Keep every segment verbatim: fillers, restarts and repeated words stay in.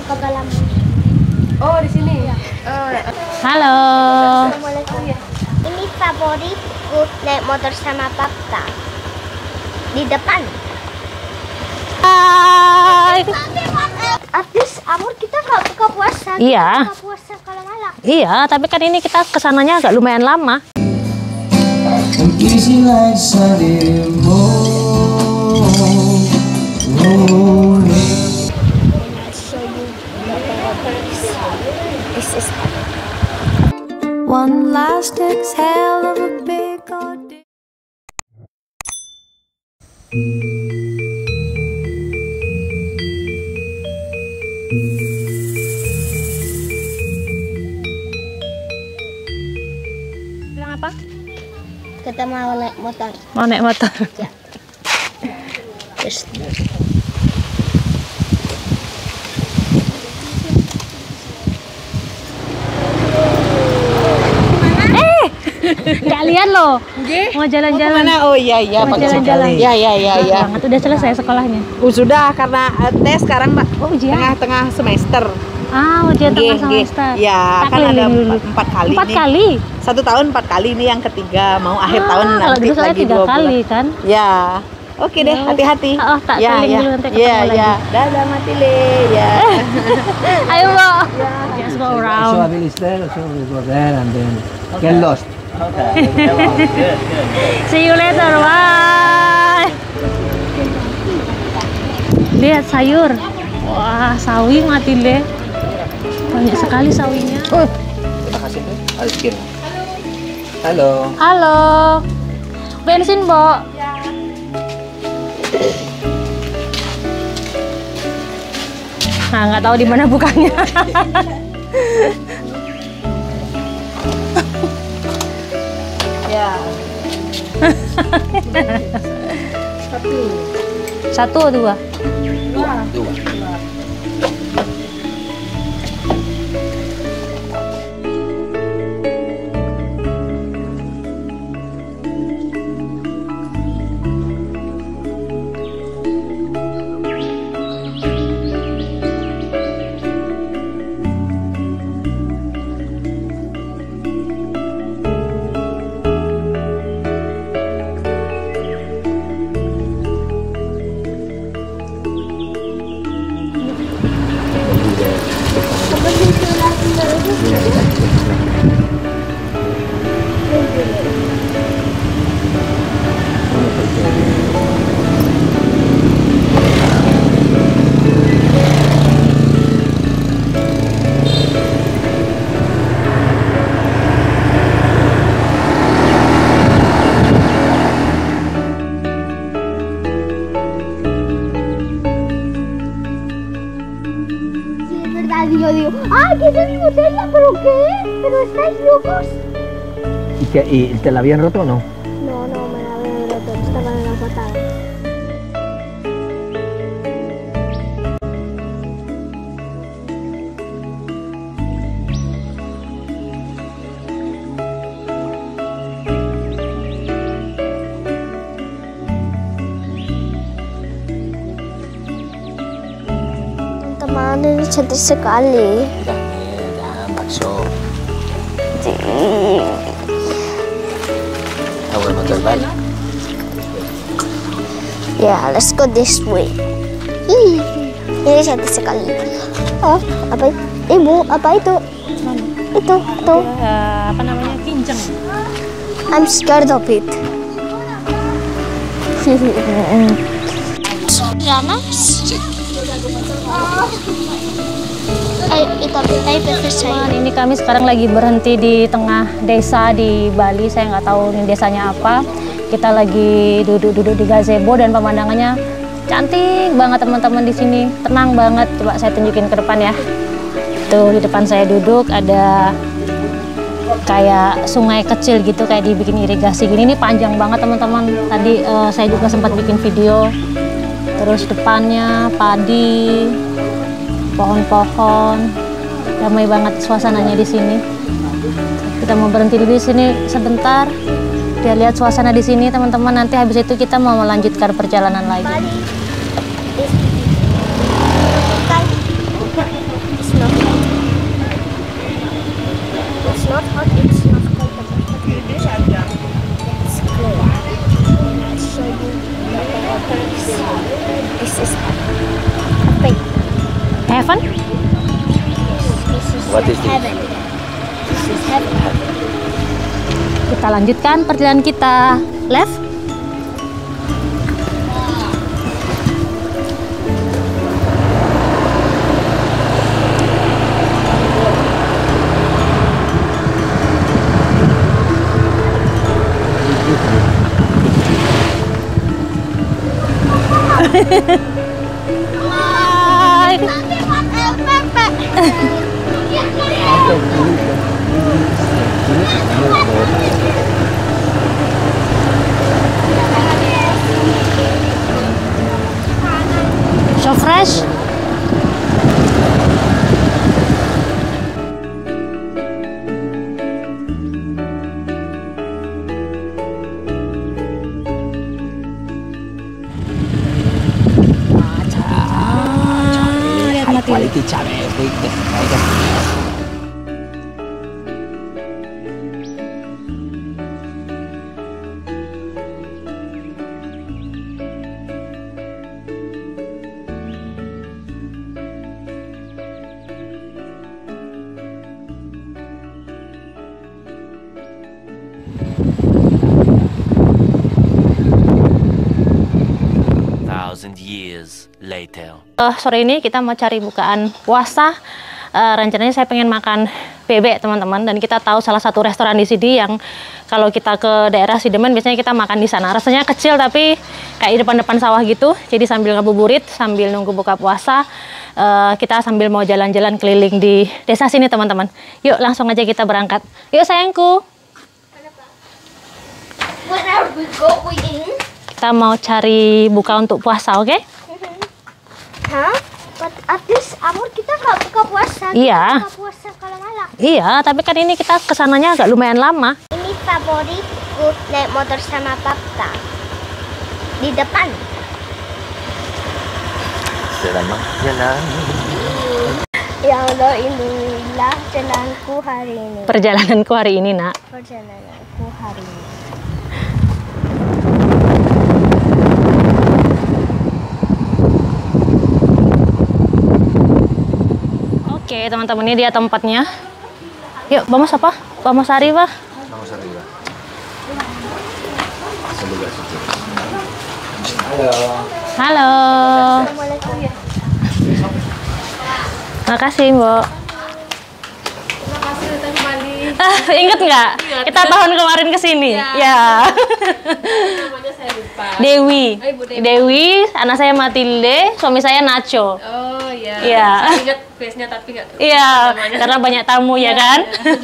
Pegalaman. Oh, di sini. Ya. Oh. Halo. Assalamualaikum. Ini favoritku naik motor sama papa. Di depan. Hai. Habis Amur kita nggak buka puasa. Iya. Kita buka puasa kalau malam. Iya, tapi kan ini kita kesananya agak lumayan lama. Easy like Sunday morning. This is One last exhale of a big old day. Bilang apa? kita mau naik motor. Mau naik motor. Ya. Terus Nggak lihat loh. Mau jalan-jalan. Mana? Oh iya iya. Mau jalan-jalan. Iya iya iya iya. Banget udah selesai sekolahnya. Oh, sudah karena uh, tes sekarang Mbak. Oh, ujian. Tengah-tengah semester. Ah, ujian tengah Nggih, nggih. semester. Ya, Tak kan ada keliling dulu. empat, empat kali Empat nih. kali. Satu tahun empat kali ini yang ketiga mau akhir Ah, tahun kalau nanti dulu saya lagi tiga dua kali bulan. kan. Ya. Oke deh, Ya. hati-hati. Oh, tak ya, keliling ya. dulu, nanti Ya, ketemu ya. lagi. Dadah Matile, ya. Ayo, Mbak. Just go So around. I will stay, so we go there and then get lost. See you later. Bye. Lihat sayur. Wah, sawi Matile. Banyak sekali sawinya. Terima kasih tuh. Alkin. Halo. Halo. Bensin, Mbok. Nah, nggak tahu di mana bukanya. Ya. Satu atau dua? Dua. y yo digo, ¡ay, que es de mi botella! ¿Pero qué? ¿Pero estáis locos? ¿Y, qué, ¿Y te la habían roto o no? No, no, me la había roto, estaba en la patada. Teman, ini cantik sekali. Jangan bakso. Awal motor balik. Ya, let's go this way. Ih, ini cantik sekali. Oh, apa? Ibu, apa itu? Itu, tuh. Uh, apa namanya? Kinceng. I'm scared of it. Ganas? Ay, itu ay Teman, ini kami sekarang lagi berhenti di tengah desa di Bali. Saya nggak tahu ini desanya apa. Kita lagi duduk-duduk di gazebo dan pemandangannya cantik banget teman-teman di sini. Tenang banget. Coba saya tunjukin ke depan ya. Tuh di depan saya duduk ada kayak sungai kecil gitu, kayak dibikin irigasi gini. Ini panjang banget teman-teman. Tadi uh, saya juga sempat bikin video. Terus depannya padi, pohon-pohon, ramai banget suasananya di sini. Kita mau berhenti dulu di sini sebentar, biar lihat suasana di sini teman-teman. Nanti habis itu kita mau melanjutkan perjalanan lagi. is apa itu? Heaven? This is What is this? heaven. This is heaven. Kita lanjutkan perjalanan kita. Left. So fresh. High quality cabai. Wait, wait. Thousand years later. Uh, sore ini kita mau cari bukaan puasa. Uh, rencananya saya pengen makan bebek teman-teman, dan kita tahu salah satu restoran di sini yang kalau kita ke daerah Sidemen biasanya kita makan di sana. Rasanya kecil tapi kayak di depan-depan sawah gitu. Jadi sambil ngabuburit, sambil nunggu buka puasa, uh, kita sambil mau jalan-jalan keliling di desa sini teman-teman. Yuk langsung aja kita berangkat. Yuk sayangku. Where are we going? Kita mau cari buka untuk puasa, oke? Okay? Hah? But at least amor kita nggak buka puasa. Iya. Kita buka puasa kalau malam. Iya, tapi kan ini kita kesananya agak lumayan lama. Ini favoritku naik motor sama papa. Di depan. Selamat jalan. Ya Allah, inilah jalanku hari ini. Perjalananku hari ini, nak. Perjalananku hari ini. Oke teman-teman, ini dia tempatnya. Yuk, vamos apa? Vamos arriba. Vamos arriba. Saludos. Halo. Halo. Assalamualaikum. Makasih, Mbok. Terima kasih udah kembali. Ah, ingat nggak? Kita tahun kemarin kesini. Ya. Namanya saya lupa. Dewi. Oh, Ibu Dewi. Dewi, anak saya Matilde, suami saya Nacho. Oh iya. Iya. Saya ingat face-nya tapi nggak. Iya, namanya. karena banyak tamu ya kan.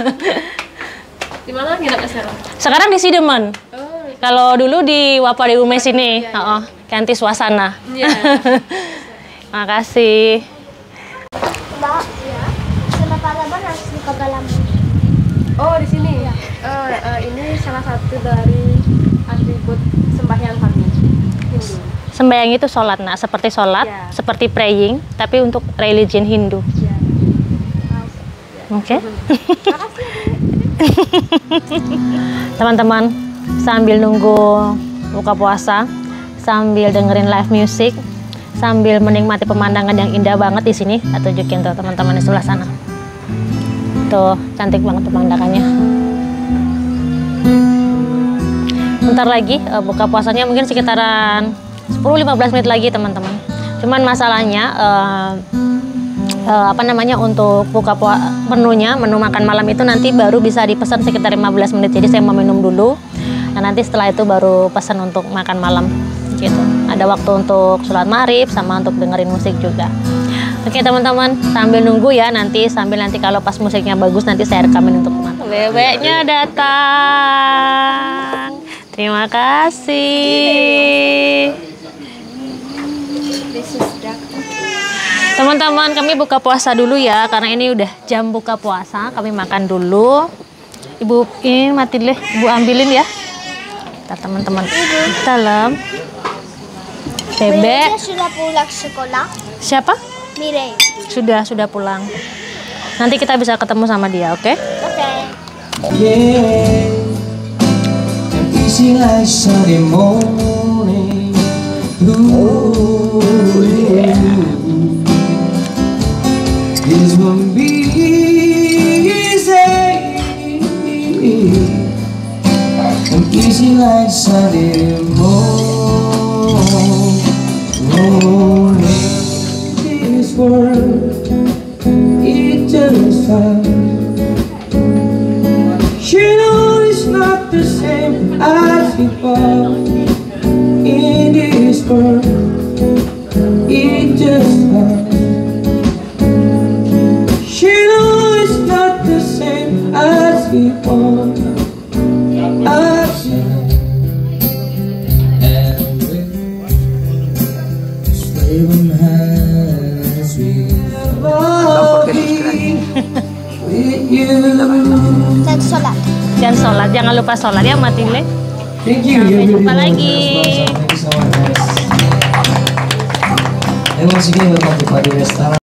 Di mana nginepnya sekarang? Sekarang di Sidemen. Oh. Kalau dulu di Wapa de Ume sini, heeh, ganti suasana. Iya. Makasih. Mbak, ya. Kenapa lebar harus di Pagalaman? Oh di sini. Ya. Oh, eh, ini salah satu dari atribut sembahyang kami Hindu. Sembahyang itu sholat, nak, seperti sholat, Ya. seperti praying, tapi untuk religion Hindu. Ya. Oke. Teman-teman, sambil nunggu buka puasa, sambil dengerin live music, sambil menikmati pemandangan yang indah banget di sini, saya tunjukin tuh teman-teman di sebelah sana. Tuh, cantik banget pemandangannya. Bentar lagi uh, buka puasanya mungkin sekitaran sepuluh sampai lima belas menit lagi, teman-teman. Cuman masalahnya uh, uh, apa namanya untuk buka puasa menunya, menu makan malam itu nanti baru bisa dipesan sekitar lima belas menit. Jadi saya mau minum dulu. Nah, nanti setelah itu baru pesan untuk makan malam gitu. Ada waktu untuk sholat maghrib sama untuk dengerin musik juga. Oke teman-teman, sambil nunggu ya, nanti sambil nanti kalau pas musiknya bagus nanti saya rekamin untuk teman-teman. Bebeknya datang. Terima kasih. Teman-teman, kami buka puasa dulu ya, karena ini udah jam buka puasa. Kami makan dulu. Ibu ini Matilde, Ibu ambilin ya. Kita teman-teman dalam. Bebek. Mirei sudah pulang sekolah. Siapa? Mirei. Sudah, sudah pulang. Nanti kita bisa ketemu sama dia, oke? Oke. Yeah, easy like Sunday morning. Ooh, Dan sholat. Dan sholat, jangan lupa sholat ya Matile. Thank you. Sampai You're jumpa really lagi. welcome. Thank you so much, guys. And once again, welcome to Padi Restaurant.